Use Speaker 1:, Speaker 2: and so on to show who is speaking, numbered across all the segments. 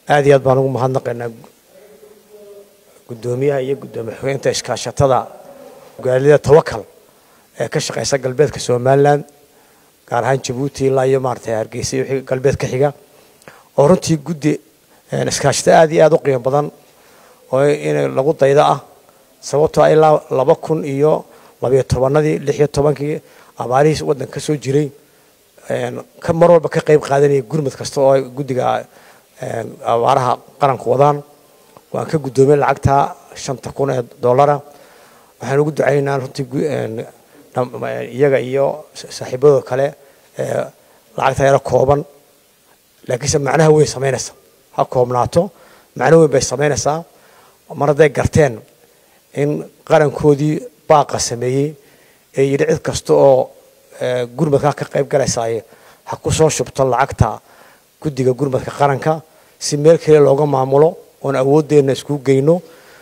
Speaker 1: aad baan ugu mahadnaqaynaa gudoomiyaha iyo gudoomiye xogeenka iskaashatada gaalida Tawakal ee ka shaqeysa galbeedka Soomaaliland gaar ahaan Djibouti ilaa iyo maartay Hargeysa iyo galbeedka xiga oo runtii guddi iskaashatada aad u qiimo badan oo in lagu dayda ah sababtoo ilaa 2012 16 abaarihiis wadanka soo jiray ka mar walba ka qayb qaadanaya gurmad kasta oo guddiga abaaraha qaranka wadaan waan ka gudoomay lacagta $5,000 waxaan ugu ducaynaa runtii iyaga iyo saaxiibada kale lacagta yar kooban laakiin macnaha way sameynaysaa ha koobnaato macnaha way bay sameynaysaa mar haday garteen in qarankoodii baaqa sameeyay ee yiri cid kasta oo gurmadka ka qayb galaysaay ha ku soo shubto lacagta guddiga gurmadka qaranka si meel kale looga maamulo oo awoodeena isku geyno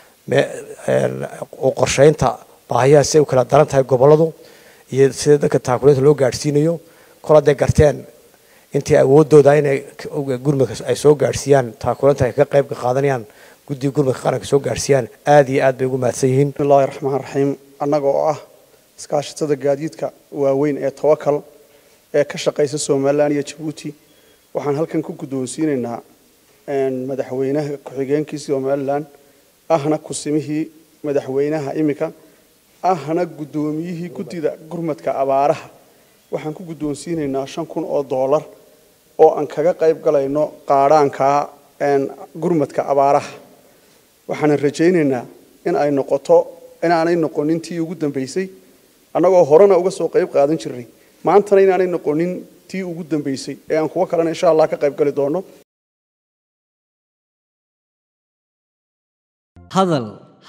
Speaker 1: oo qorsheynta baahiyaha si kala daran tahay goboladu iyo sida dadka taakuleenta loo gaarsiinayo kooladee garteen intii awoodooda inay gurmadka ay soo gaarsiiyaan taakuleenta ay ka qayb qaadanayaan guddiga gurmadka qaranka soo gaarsiiyaan aad bay ugu mahadsan yihiin
Speaker 2: bismillaahi raxmaani raxiim anagoo ah iskaashatada gaadiidka waaweyn ee Tawakal ee ka shaqeysa Soomaaliland iyo Djibouti waxaan halkan ku gudoonsiinaynaa madaxweynaha ku-xigeenkiisa Soomaaliland ahna kusimihii madaxweynaha imika ahna gudoomiyihii guddida gurmadka abaaraha waxaan ku gudoonsiinaynaa $5,000 oo aan kaga qayb galayno qaaraanka gurmadka abaaraha waxaan rajaynaynaa in ay noqoto inaanay noqonin tii ugu dambeysay anagoo horena uga soo qayb qaadan jirnay maantana inaanay noqonin tii ugu dambeysay ee aan kuwa kalena insha Allah ka qayb gali doono
Speaker 3: hadal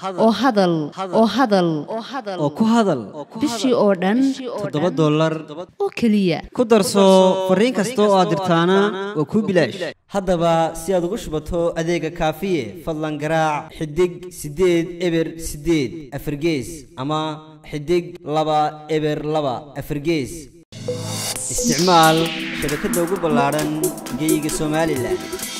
Speaker 3: oo ku hadal
Speaker 4: bishii oo dhan
Speaker 3: $7
Speaker 4: oo kaliya
Speaker 3: ku darso fariin kasta oo aad dirtaana waa ku bilaash haddaba si aad ugu shubato adeega kaafiye fadlan garaac xidig 8 eber 8 afargees ama xidig 2 eber 2 afargees isticmaal shabakada ugu ballaaran geyga Soomaaliland